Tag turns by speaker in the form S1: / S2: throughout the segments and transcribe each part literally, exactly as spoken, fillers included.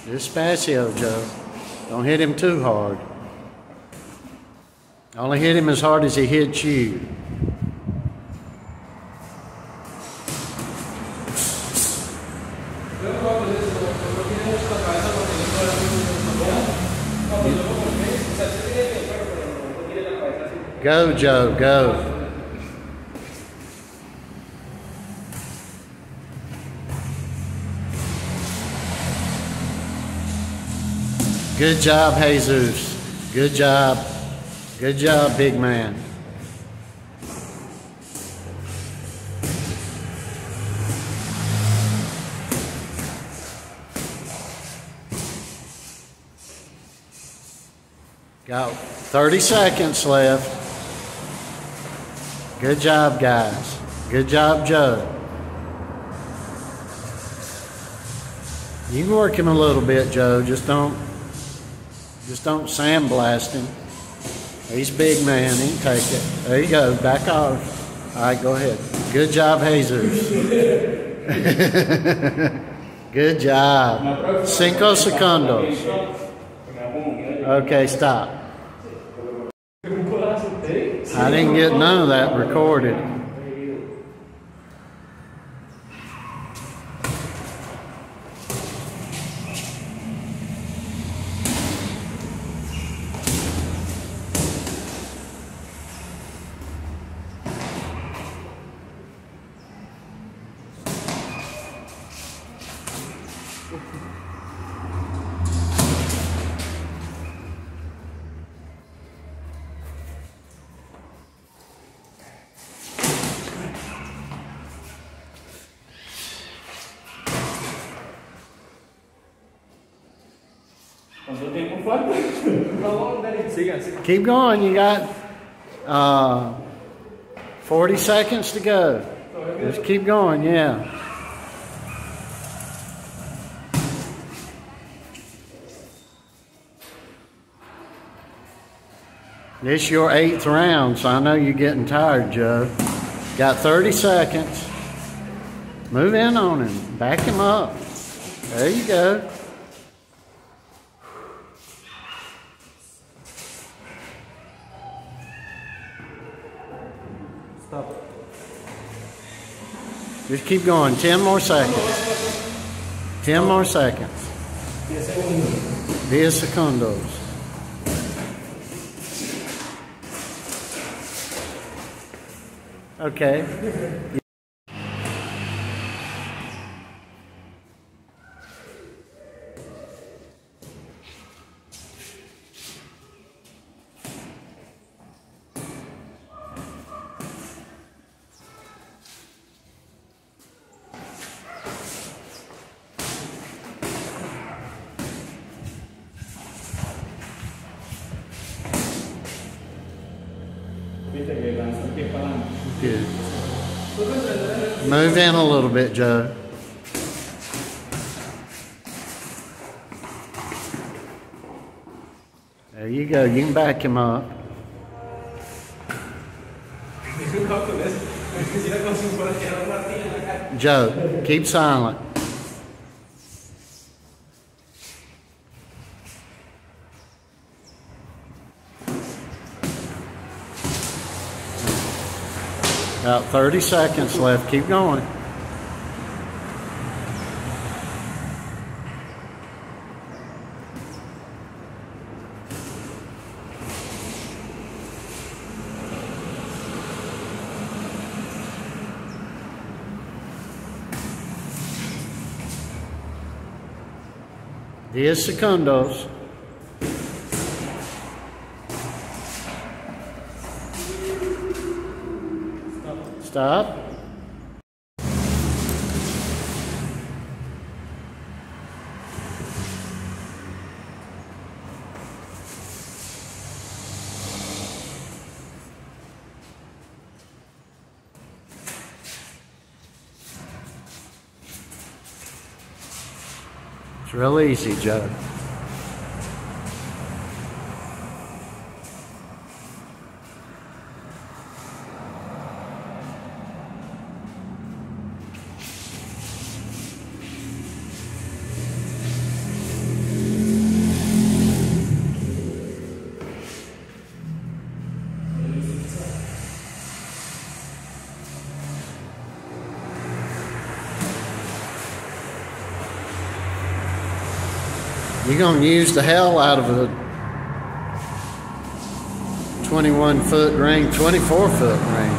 S1: Despacio, Joe. Don't hit him too hard. Only hit him as hard as he hits you. Go, Joe, go. Good job, Jesus. Good job. Good job, big man. Got thirty seconds left. Good job, guys. Good job, Joe. You can work him a little bit, Joe. Just don't, just don't sandblast him. He's a big man. He can take it. There you go. Back off. All right, go ahead. Good job, Jesus. Good job. Cinco segundos. Okay, stop. I didn't get none of that recorded. Keep going. You got uh, forty seconds to go. Just keep going, yeah. This is your eighth round, so I know you're getting tired, Joe. Got thirty seconds. Move in on him. Back him up. There you go.
S2: Stop.
S1: Just keep going. Ten more seconds. Ten more seconds. Diez segundos. Okay. Good. Move in a little bit, Joe. There you go. You can back him up. Joe, keep silent. About thirty seconds left. Keep going. Diez segundos. Stop. It's real easy, Joe. You're going to use the hell out of a twenty-one foot ring, twenty-four foot ring.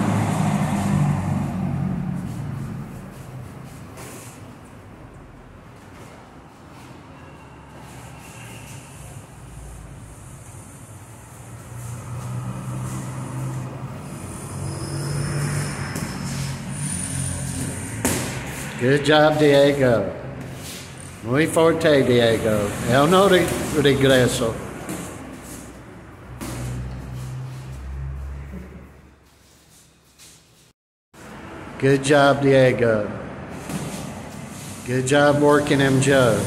S1: Good job, Diego. Muy fuerte, Diego. Él no regreso. Good job, Diego. Good job working him, Joe.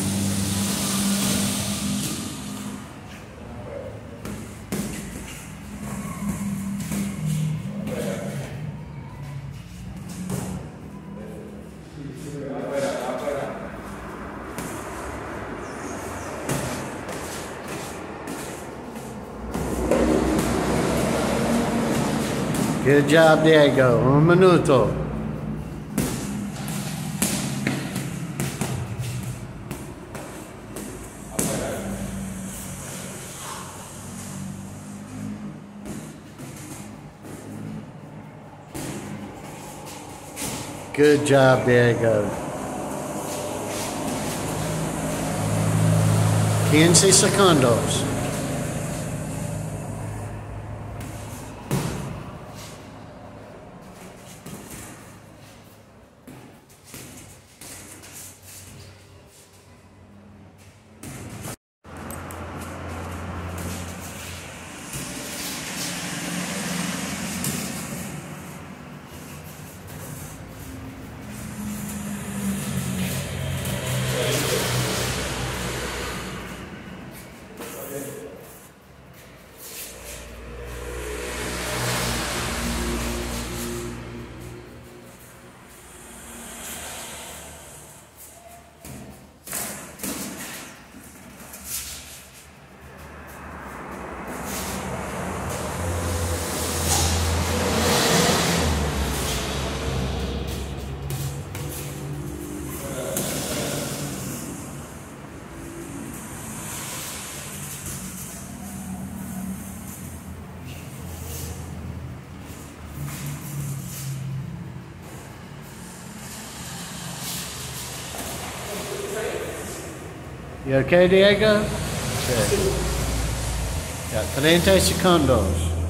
S1: Good job, Diego. Un minuto. Good job, Diego. quince segundos. You okay, Diego? Okay. Got treinta segundos.